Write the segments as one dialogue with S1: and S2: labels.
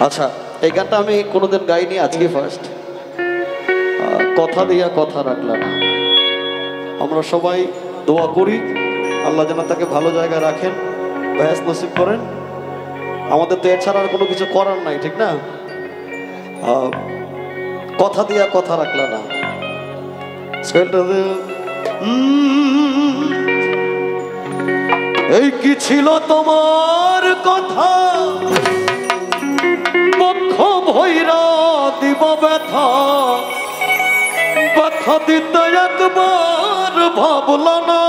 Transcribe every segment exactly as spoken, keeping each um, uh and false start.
S1: আচ্ছা, এই গানটা আমি কোনোদিন গাইনি, আজকে ফার্স্ট। কথা দিয়া কথা রাখলা না। আমরা সবাই দোয়া করি আল্লাহ যেন তাকে ভালো জায়গায় রাখেন, ব্যাস নসিব করেন। আমাদের তো এছাড়া আর কোনো কিছু করার নাই, ঠিক না? কথা দিয়া কথা রাখলা না। এই কি ছিল তোমার কথা, পক্ষ ভৈরা দিব ব্যথা, ব্যথা দিতে একবার ভাবল না।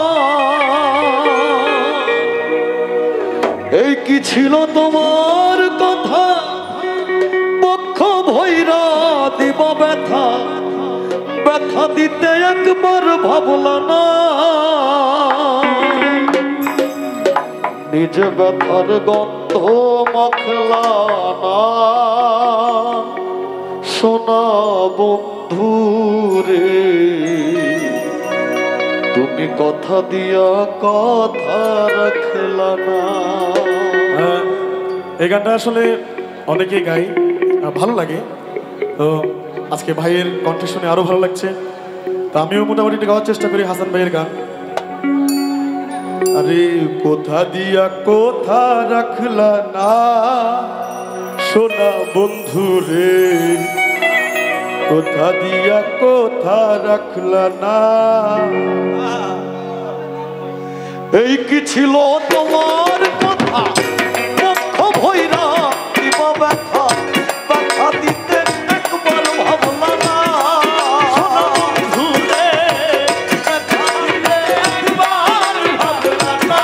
S1: এই কি ছিল তোমার কথা, পক্ষ ভৈরা দিব ব্যথা, ব্যথা দিতে একবার ভাবল না। নিজ ব্যথার গন্ধ মাখলা না, সোনা বন্ধু রে, তুমি কথা দিয়া কথা রাখলা না।
S2: এই গানটা আসলে অনেকেই গাই, ভালো লাগে। তো আজকে ভাইয়ের কণ্ঠে শুনে আরো ভালো লাগছে। তো আমিও মোটামুটি গাওয়ার চেষ্টা করি হাসান ভাইয়ের গান। আরে কোথা দিয়া কোথা রাখলা না, সোনা বন্ধু রে, কোথা দিয়া কোথা রাখলা না।
S1: এই কি ছিল তোমার কথা, পক্ষ ভৈরা দিব ব্যথা, ব্যথা দিতে একবার ভাবলা না। সোনা বন্ধু রে, ব্যথা দিতে একবার ভাবলা না।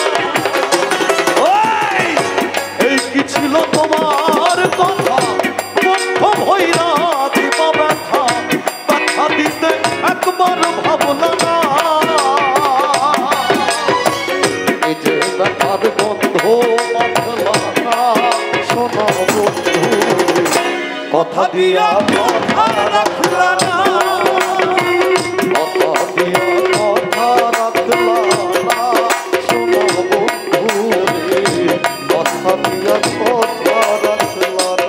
S1: এই কি ছিল তোমার কথা, পক্ষ ভৈরা দিব ব্যথা, ব্যথা দিতে একবার ভাবলা না। ব্যথার বন্ধ মাখলা না, সোনা বন্ধু, কথা দিয়া কথা রাখলা না, কথা দিয়া কথা রাখলা না, সোনা বন্ধু রে, কথা দিয়া কথা রাখলা না।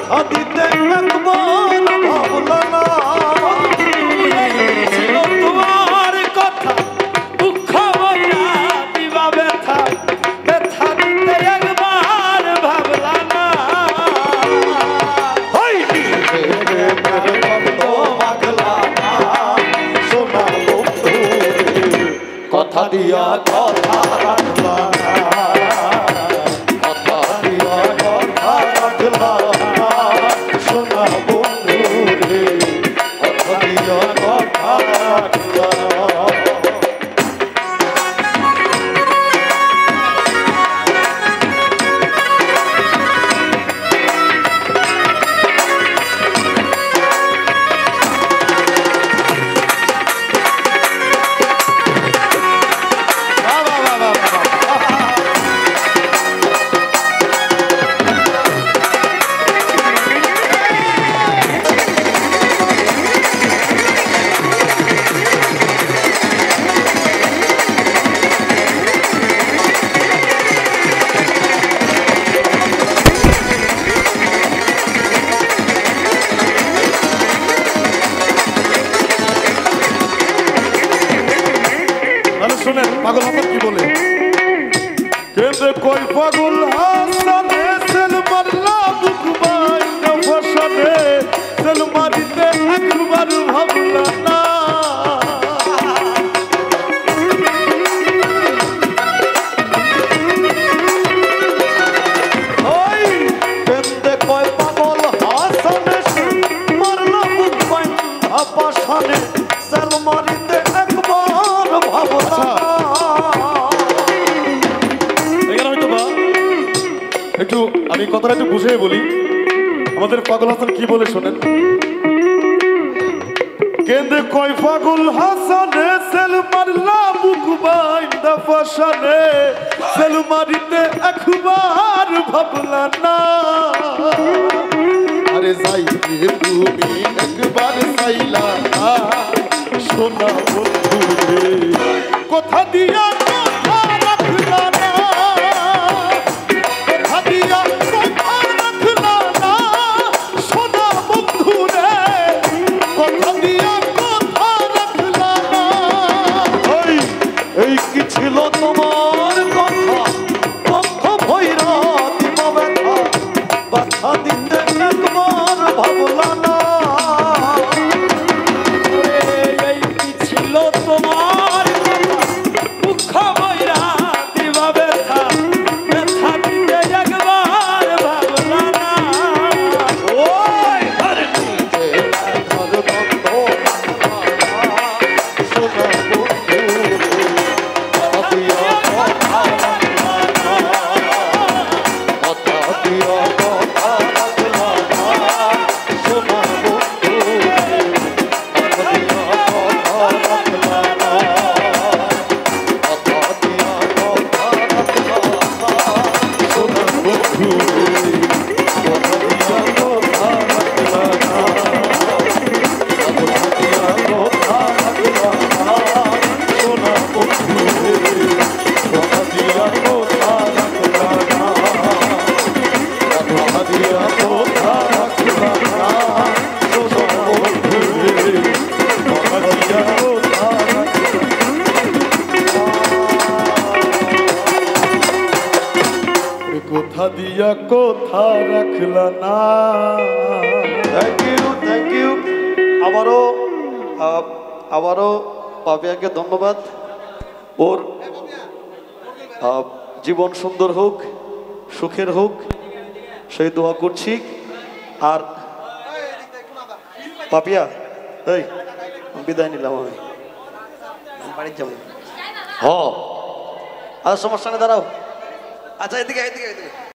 S1: কথা দিতে একবার ভাবলা না
S3: ছিল তোমার কথা দুঃখ বইরা দিবা ব্যথা ব্যথা দিতে একবার ভাবলা না
S1: হাই নিজে মেরে বন্ধ মাগলা না সোনা বন্ধু কথা দিয়া কথা রাখলা না কথা দিয়া কথা রাখলা না সোনা বন্ধু রে কথা দিয়া কথা রাখলা
S2: শোনেন পাগল হাসান কি বলে কেন্দ্রে কই পাগল হাসানে সেল মারলা বুক বাইনা ফসানে সেল মারিতে একবার ভাবলা না
S1: ওই কেন্দে কয় পাগল হাসানে মারলা বুক বাইনা ফসানে সেল মারিতে একবার ভাবলা
S2: এখানে হয়তো বা একটু আমি কথাটা একটু বুঝিয়ে বলি আমাদের পাগল হাসান কি বলে শোনেন কেন্দ্রে কয় পাগল হাসানে সেল মারলা বুক বাইন্দা ফসানে সেল মারিতে একবার ভাবলা না আরে যাইতে তুমি একবার চাইলা না সোনা বন্ধু রে কথা দিয়া কথা রাখলা না কথা দিয়া কথা রাখলা না সোনা বন্ধু রে কথা দিয়া কথা রাখলা না
S1: ওই এই কি ছিল তোমার কথা বন্ধ ভৈরা দিবা ব্যথা ব্যথা দিতে একবার ভাবলা না
S3: এই কি ছিল তোমার দুঃখ বইরা দিবা ব্যথা ব্যথা দিতে একবার ভাবলা না
S1: ওই হরে নিজে ঘর বন্ধ সোনা বন্ধু কথা দিয়া কথা রাখলা না কথা দিয়া কথা রাখলা না সোনা বন্ধু কথা দিয়া কথা রাখলা না কথা দিয়া কথা রাখলা না সোনা বন্ধু কথা দিয়া কথা রাখলা না কথা দিয়া কথা রাখলা না সোনা বন্ধু কথা দিয়া কথা রাখলা না কথা দিয়া কথা রাখলা না সোনা বন্ধু কথা দিয়া কথা
S2: কথা দিয়া কথা রাখলা না
S1: থ্যাংক ইউ থ্যাংক ইউ আবারও আহ, আবারও পাপিয়াকে ধন্যবাদ ওর আহ, জীবন সুন্দর হোক সুখের হোক সেই দোয়া করছি আর পাপিয়া এই বিদায় নিলাম আমি বাড়ির যাবো হ আর সমস্যা নেই দাঁড়াও আচ্ছা এদিকে এদিকে এদিকে